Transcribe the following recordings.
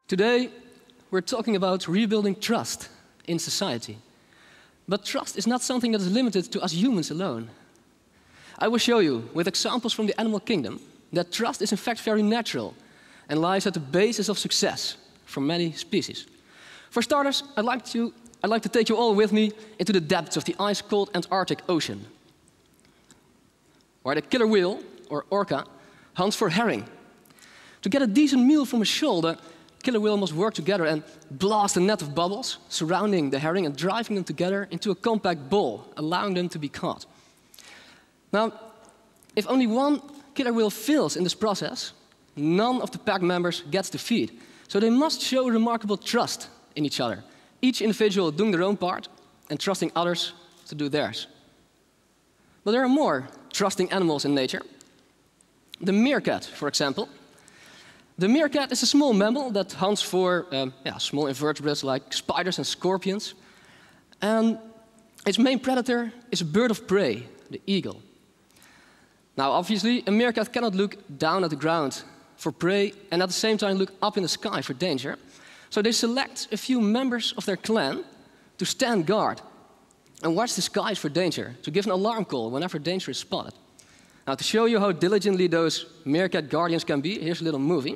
Today, we're talking about rebuilding trust in society. But trust is not something that is limited to us humans alone. I will show you, with examples from the animal kingdom, that trust is in fact very natural and lies at the basis of success for many species. For starters, I'd like to take you all with me into the depths of the ice-cold Antarctic Ocean, where the killer whale, or orca, hunts for herring. To get a decent meal from a shoal, the killer whale must work together and blast a net of bubbles surrounding the herring and driving them together into a compact ball, allowing them to be caught. Now, if only one killer whale fails in this process, none of the pack members gets the feed. So they must show remarkable trust in each other, each individual doing their own part and trusting others to do theirs. But there are more trusting animals in nature. The meerkat, for example. The meerkat is a small mammal that hunts for small invertebrates like spiders and scorpions. And its main predator is a bird of prey, the eagle. Now, obviously, a meerkat cannot look down at the ground for prey and at the same time look up in the sky for danger. So they select a few members of their clan to stand guard and watch the skies for danger, to give an alarm call whenever danger is spotted. Now, to show you how diligently those meerkat guardians can be, here's a little movie.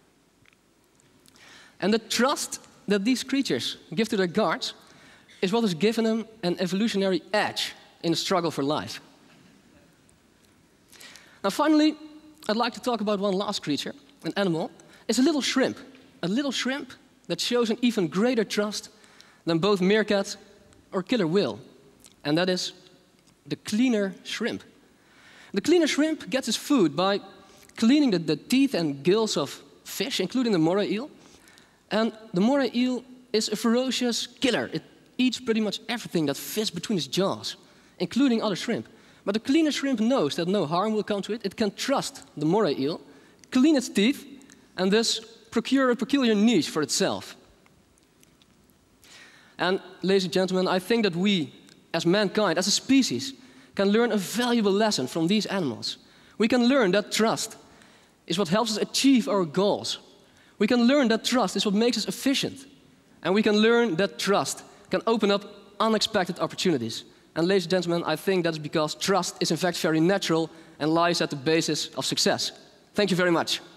And the trust that these creatures give to their guards is what has given them an evolutionary edge in the struggle for life. Now, finally, I'd like to talk about one last creature, an animal. It's a little shrimp that shows an even greater trust than both meerkat or killer whale, and that is the cleaner shrimp. The cleaner shrimp gets its food by cleaning the teeth and gills of fish, including the moray eel. And the moray eel is a ferocious killer. It eats pretty much everything that fits between its jaws, including other shrimp. But the cleaner shrimp knows that no harm will come to it. It can trust the moray eel, clean its teeth, and thus procure a peculiar niche for itself. And, ladies and gentlemen, I think that we, as mankind, as a species, can learn a valuable lesson from these animals. We can learn that trust is what helps us achieve our goals. We can learn that trust is what makes us efficient. And we can learn that trust can open up unexpected opportunities. And ladies and gentlemen, I think that's because trust is in fact very natural and lies at the basis of success. Thank you very much.